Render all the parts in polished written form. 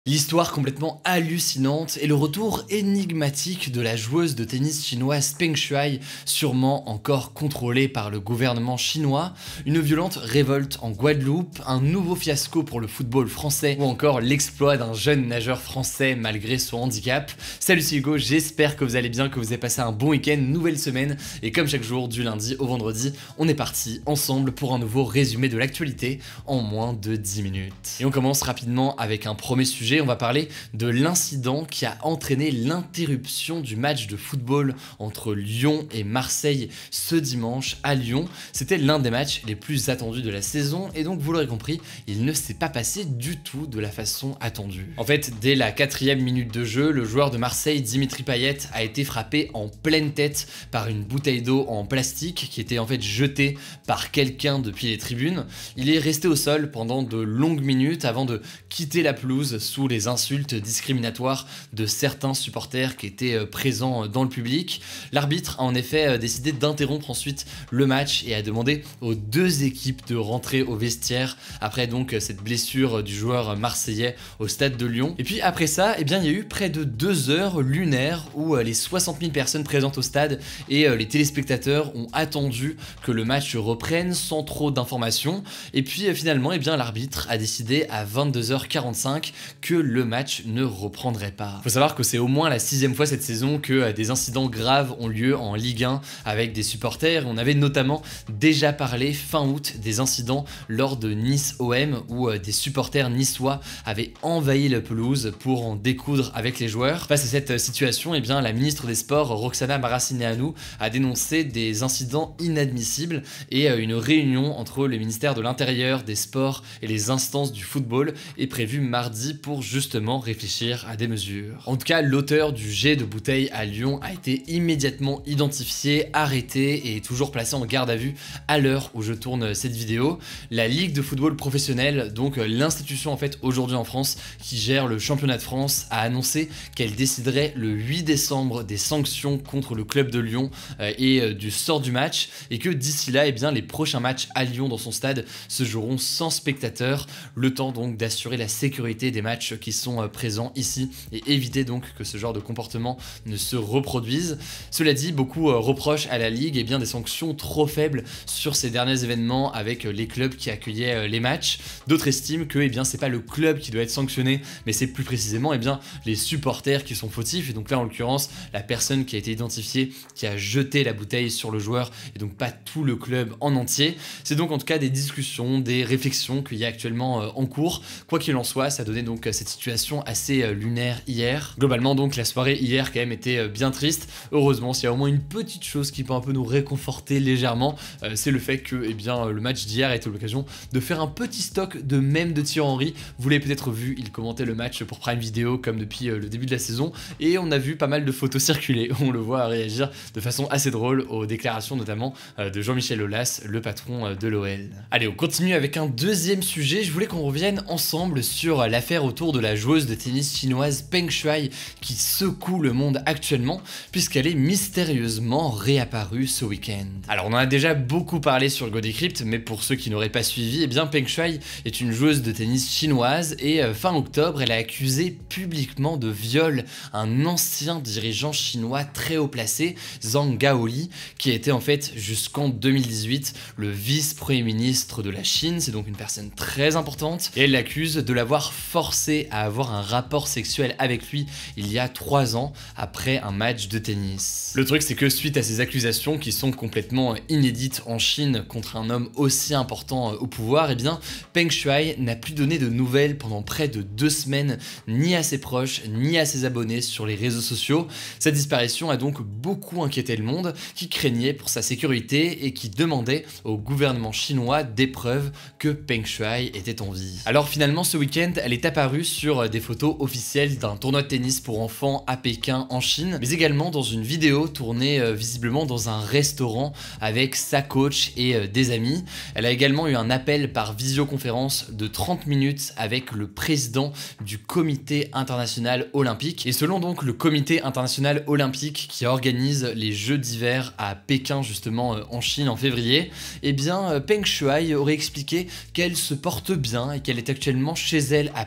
L'histoire complètement hallucinante et le retour énigmatique de la joueuse de tennis chinoise Peng Shuai, sûrement encore contrôlée par le gouvernement chinois, une violente révolte en Guadeloupe, un nouveau fiasco pour le football français ou encore l'exploit d'un jeune nageur français malgré son handicap. Salut, c'est Hugo, j'espère que vous allez bien, que vous avez passé un bon week-end, nouvelle semaine et comme chaque jour du lundi au vendredi, on est parti ensemble pour un nouveau résumé de l'actualité en moins de 10 minutes. Et on commence rapidement avec un premier sujet. On va parler de l'incident qui a entraîné l'interruption du match de football entre Lyon et Marseille ce dimanche à Lyon. C'était l'un des matchs les plus attendus de la saison et donc vous l'aurez compris, il ne s'est pas passé du tout de la façon attendue. En fait, dès la 4e minute de jeu, le joueur de Marseille, Dimitri Payet, a été frappé en pleine tête par une bouteille d'eau en plastique qui était en fait jetée par quelqu'un depuis les tribunes. Il est resté au sol pendant de longues minutes avant de quitter la pelouse sous les insultes discriminatoires de certains supporters qui étaient présents dans le public. L'arbitre a en effet décidé d'interrompre ensuite le match et a demandé aux deux équipes de rentrer au vestiaire après donc cette blessure du joueur marseillais au stade de Lyon. Et puis après ça, eh bien, il y a eu près de 2 heures lunaires où les 60 000 personnes présentes au stade et les téléspectateurs ont attendu que le match reprenne sans trop d'informations. Et puis finalement, eh bien, l'arbitre a décidé à 22h45 que le match ne reprendrait pas. Faut savoir que c'est au moins la 6e fois cette saison que des incidents graves ont lieu en Ligue 1 avec des supporters. On avait notamment déjà parlé fin août des incidents lors de Nice OM où des supporters niçois avaient envahi la pelouse pour en découdre avec les joueurs. Face à cette situation, eh bien, la ministre des Sports, Roxana Maracineanu, a dénoncé des incidents inadmissibles et une réunion entre le ministère de l'Intérieur, des Sports et les instances du football est prévue mardi pour justement réfléchir à des mesures. En tout cas, l'auteur du jet de bouteille à Lyon a été immédiatement identifié, arrêté et est toujours placé en garde à vue à l'heure où je tourne cette vidéo. La Ligue de football professionnel, donc l'institution en fait aujourd'hui en France qui gère le championnat de France, a annoncé qu'elle déciderait le 8 décembre des sanctions contre le club de Lyon et du sort du match et que d'ici là, eh bien, les prochains matchs à Lyon dans son stade se joueront sans spectateurs, le temps donc d'assurer la sécurité des matchs qui sont présents ici et éviter donc que ce genre de comportement ne se reproduise. Cela dit, beaucoup reprochent à la Ligue eh bien, des sanctions trop faibles sur ces derniers événements avec les clubs qui accueillaient les matchs. D'autres estiment que eh bien, c'est pas le club qui doit être sanctionné, mais c'est plus précisément eh bien, les supporters qui sont fautifs. Et donc là, en l'occurrence, la personne qui a été identifiée, qui a jeté la bouteille sur le joueur, et donc pas tout le club en entier. C'est donc en tout cas des discussions, des réflexions qu'il y a actuellement en cours. Quoi qu'il en soit, ça donnait donc cette situation assez lunaire hier. Globalement donc la soirée hier quand même était bien triste. Heureusement, s'il y a au moins une petite chose qui peut un peu nous réconforter légèrement, c'est le fait que eh bien, le match d'hier a été l'occasion de faire un petit stock de mèmes de Thierry Henry. Vous l'avez peut-être vu, il commentait le match pour Prime Video comme depuis le début de la saison et on a vu pas mal de photos circuler où on le voit réagir de façon assez drôle aux déclarations notamment de Jean-Michel Aulas, le patron de l'OL. Allez, on continue avec un deuxième sujet. Je voulais qu'on revienne ensemble sur l'affaire autour de la joueuse de tennis chinoise Peng Shuai qui secoue le monde actuellement puisqu'elle est mystérieusement réapparue ce week-end. Alors on en a déjà beaucoup parlé sur Go Decrypt, mais pour ceux qui n'auraient pas suivi, eh bien Peng Shuai est une joueuse de tennis chinoise et fin octobre elle a accusé publiquement de viol un ancien dirigeant chinois très haut placé, Zhang Gaoli, qui était en fait jusqu'en 2018 le vice-premier ministre de la Chine. C'est donc une personne très importante et elle l'accuse de l'avoir forcé à avoir un rapport sexuel avec lui il y a 3 ans après un match de tennis. Le truc c'est que suite à ces accusations qui sont complètement inédites en Chine contre un homme aussi important au pouvoir, eh bien Peng Shuai n'a plus donné de nouvelles pendant près de 2 semaines ni à ses proches ni à ses abonnés sur les réseaux sociaux. Cette disparition a donc beaucoup inquiété le monde qui craignait pour sa sécurité et qui demandait au gouvernement chinois des preuves que Peng Shuai était en vie. Alors finalement ce week-end elle est apparue sur des photos officielles d'un tournoi de tennis pour enfants à Pékin en Chine, mais également dans une vidéo tournée visiblement dans un restaurant avec sa coach et des amis. Elle a également eu un appel par visioconférence de 30 minutes avec le président du comité international olympique. Et selon donc le comité international olympique qui organise les Jeux d'hiver à Pékin justement en Chine en février, eh bien Peng Shuai aurait expliqué qu'elle se porte bien et qu'elle est actuellement chez elle à Pékin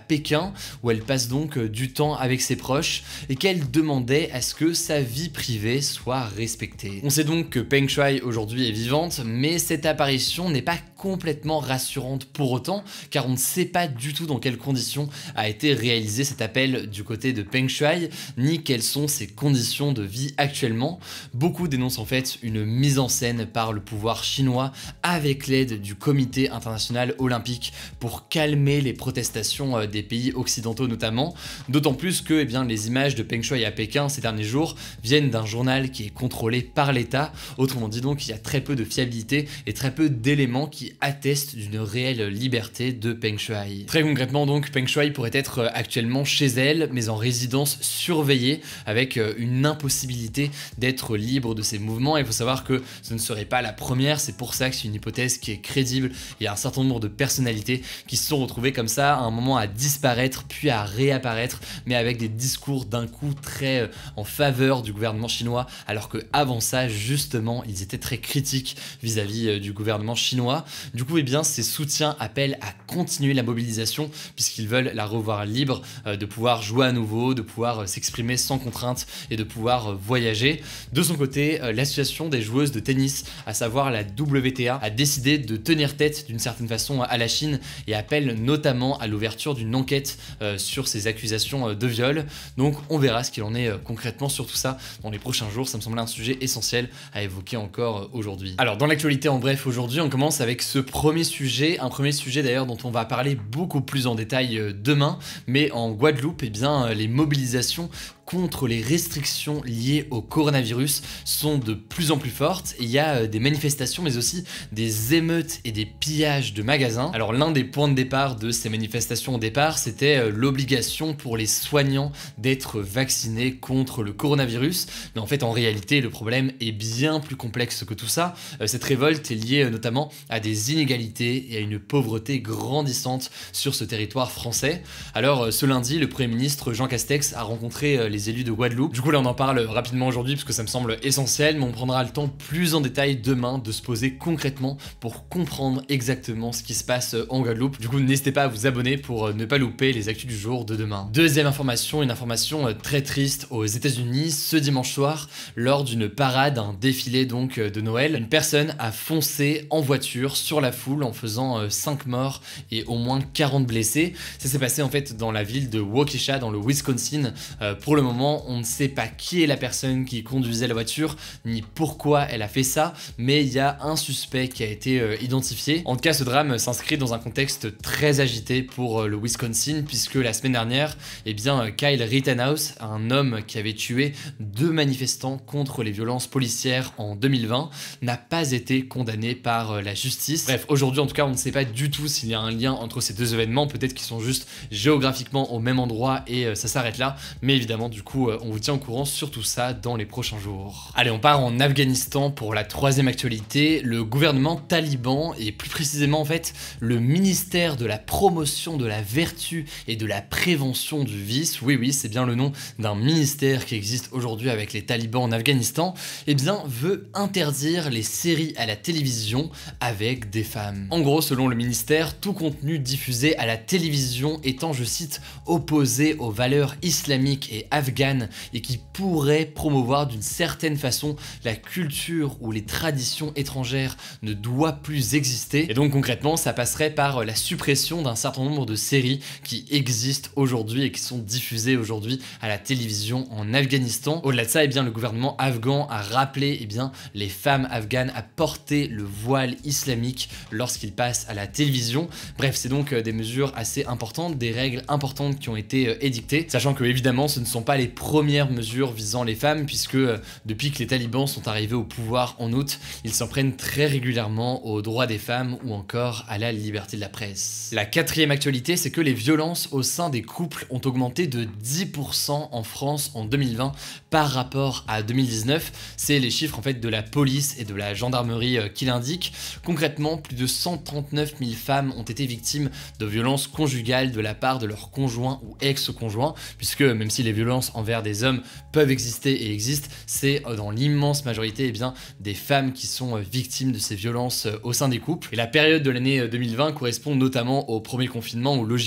Pékin, où elle passe donc du temps avec ses proches et qu'elle demandait à ce que sa vie privée soit respectée. On sait donc que Peng Shuai aujourd'hui est vivante, mais cette apparition n'est pas complètement rassurante pour autant, car on ne sait pas du tout dans quelles conditions a été réalisé cet appel du côté de Peng Shuai, ni quelles sont ses conditions de vie actuellement. Beaucoup dénoncent en fait une mise en scène par le pouvoir chinois avec l'aide du Comité international olympique pour calmer les protestations des pays occidentaux notamment, d'autant plus que les images de Peng Shuai à Pékin ces derniers jours viennent d'un journal qui est contrôlé par l'État. Autrement dit donc, il y a très peu de fiabilité et très peu d'éléments qui attestent d'une réelle liberté de Peng Shuai. Très concrètement donc, Peng Shuai pourrait être actuellement chez elle, mais en résidence surveillée, avec une impossibilité d'être libre de ses mouvements. Il faut savoir que ce ne serait pas la première, c'est pour ça que c'est une hypothèse qui est crédible. Il y a un certain nombre de personnalités qui se sont retrouvées comme ça à un moment à disparaître puis à réapparaître, mais avec des discours d'un coup très en faveur du gouvernement chinois, alors que avant ça justement ils étaient très critiques vis-à-vis du gouvernement chinois. Du coup ces soutiens appellent à continuer la mobilisation puisqu'ils veulent la revoir libre, de pouvoir jouer à nouveau, de pouvoir s'exprimer sans contrainte et de pouvoir voyager. De son côté, l'association des joueuses de tennis, à savoir la WTA, a décidé de tenir tête d'une certaine façon à la Chine et appelle notamment à l'ouverture d'une enquête sur ces accusations de viol. Donc on verra ce qu'il en est concrètement sur tout ça dans les prochains jours. Ça me semble un sujet essentiel à évoquer encore aujourd'hui. Alors dans l'actualité en bref aujourd'hui, on commence avec ce premier sujet, un premier sujet d'ailleurs dont on va parler beaucoup plus en détail demain, mais en Guadeloupe, les mobilisations contre les restrictions liées au coronavirus sont de plus en plus fortes et il y a des manifestations mais aussi des émeutes et des pillages de magasins. Alors l'un des points de départ de ces manifestations au départ, c'était l'obligation pour les soignants d'être vaccinés contre le coronavirus, mais en fait en réalité le problème est bien plus complexe que tout ça. Cette révolte est liée notamment à des inégalités et à une pauvreté grandissante sur ce territoire français. Alors ce lundi, le Premier ministre Jean Castex a rencontré les élus de Guadeloupe. Du coup là on en parle rapidement aujourd'hui parce que ça me semble essentiel, mais on prendra le temps plus en détail demain de se poser concrètement pour comprendre exactement ce qui se passe en Guadeloupe. Du coup n'hésitez pas à vous abonner pour ne pas louper les actus du jour de demain. Deuxième information, une information très triste aux États-Unis ce dimanche soir lors d'une parade, un défilé donc de Noël. Une personne a foncé en voiture sur la foule en faisant 5 morts et au moins 40 blessés. Ça s'est passé en fait dans la ville de Waukesha dans le Wisconsin. Pour le moment, on ne sait pas qui est la personne qui conduisait la voiture, ni pourquoi elle a fait ça, mais il y a un suspect qui a été identifié. En tout cas, ce drame s'inscrit dans un contexte très agité pour le Wisconsin, puisque la semaine dernière, Kyle Rittenhouse, un homme qui avait tué 2 manifestants contre les violences policières en 2020, n'a pas été condamné par la justice. Bref, aujourd'hui en tout cas, on ne sait pas du tout s'il y a un lien entre ces deux événements, peut-être qu'ils sont juste géographiquement au même endroit et ça s'arrête là, mais évidemment du coup on vous tient au courant sur tout ça dans les prochains jours. Allez, on part en Afghanistan pour la troisième actualité. Le gouvernement taliban et plus précisément en fait le ministère de la promotion de la vertu et de la prévention du vice, oui c'est bien le nom d'un ministère qui existe aujourd'hui avec les talibans en Afghanistan, veut interdire les séries à la télévision avec des femmes. En gros, selon le ministère, tout contenu diffusé à la télévision étant, je cite, opposé aux valeurs islamiques et afghanes et qui pourrait promouvoir d'une certaine façon la culture ou les traditions étrangères ne doit plus exister. Et donc concrètement, ça passerait par la suppression d'un certain nombre de séries qui existent aujourd'hui et qui sont diffusées aujourd'hui à la télévision en Afghanistan. Au-delà de ça, le gouvernement afghan a rappelé les femmes afghanes à porter le voile islamique lorsqu'ils passent à la télévision. Bref, c'est donc des mesures assez importantes, des règles importantes qui ont été édictées, sachant que évidemment ce ne sont pas les premières mesures visant les femmes, puisque depuis que les talibans sont arrivés au pouvoir en août, ils s'en prennent très régulièrement aux droits des femmes ou encore à la liberté de la presse. La quatrième actualité, c'est que les violences au sein des couples ont augmenté de 10% en France en 2020 par rapport à 2019. C'est les chiffres en fait de la police et de la gendarmerie qui l'indiquent. Concrètement, plus de 139 000 femmes ont été victimes de violences conjugales de la part de leur conjoint ou ex-conjoint, puisque même si les violences envers des hommes peuvent exister et existent, c'est dans l'immense majorité des femmes qui sont victimes de ces violences au sein des couples. Et la période de l'année 2020 correspond notamment au premier confinement où logiquement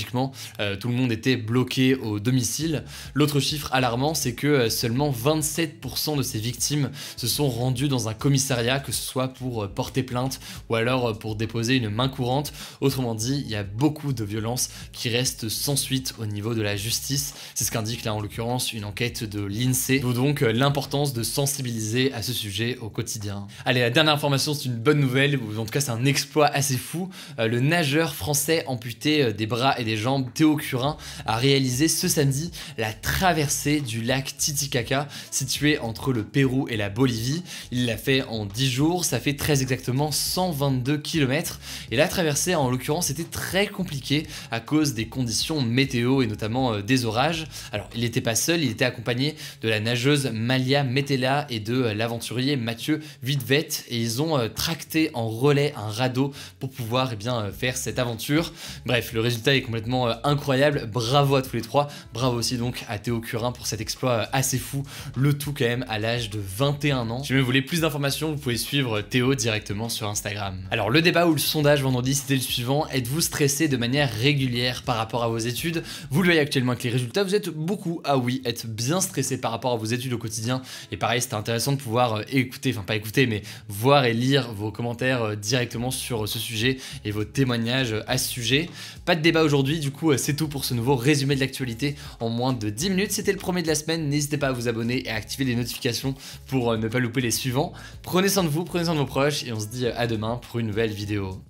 tout le monde était bloqué au domicile. L'autre chiffre alarmant, c'est que seulement 27% de ces victimes se sont rendues dans un commissariat, que ce soit pour porter plainte ou alors pour déposer une main courante. Autrement dit, il y a beaucoup de violences qui restent sans suite au niveau de la justice. C'est ce qu'indique là en l'occurrence une enquête de l'INSEE. D'où donc l'importance de sensibiliser à ce sujet au quotidien. Allez, la dernière information, c'est une bonne nouvelle, ou en tout cas c'est un exploit assez fou. Le nageur français amputé des bras et des jambes, Théo Curin, a réalisé ce samedi la traversée du lac Titicaca, situé entre le Pérou et la Bolivie. Il l'a fait en 10 jours, ça fait très exactement 122 km. Et la traversée, en l'occurrence, était très compliquée à cause des conditions météo et notamment des orages. Alors, il n'était pas seul, il était accompagné de la nageuse Malia Metella et de l'aventurier Mathieu Vidvet, et ils ont tracté en relais un radeau pour pouvoir faire cette aventure. Bref, le résultat est complètement incroyable, bravo à tous les trois, bravo aussi donc à Théo Curin pour cet exploit assez fou, le tout quand même à l'âge de 21 ans. Si vous voulez plus d'informations, vous pouvez suivre Théo directement sur Instagram. Alors le débat ou le sondage vendredi, c'était le suivant: êtes-vous stressé de manière régulière par rapport à vos études? Vous le voyez actuellement avec les résultats, vous êtes beaucoup à oui, être bien stressé par rapport à vos études au quotidien. Et pareil, c'était intéressant de pouvoir écouter, enfin pas écouter, mais voir et lire vos commentaires directement sur ce sujet et vos témoignages à ce sujet. Pas de débat aujourd'hui, du coup c'est tout pour ce nouveau résumé de l'actualité en moins de 10 minutes. C'était le premier de la semaine, n'hésitez pas à vous abonner et à activer les notifications pour ne pas louper les suivants. Prenez soin de vous, prenez soin de vos proches et on se dit à demain pour une nouvelle vidéo.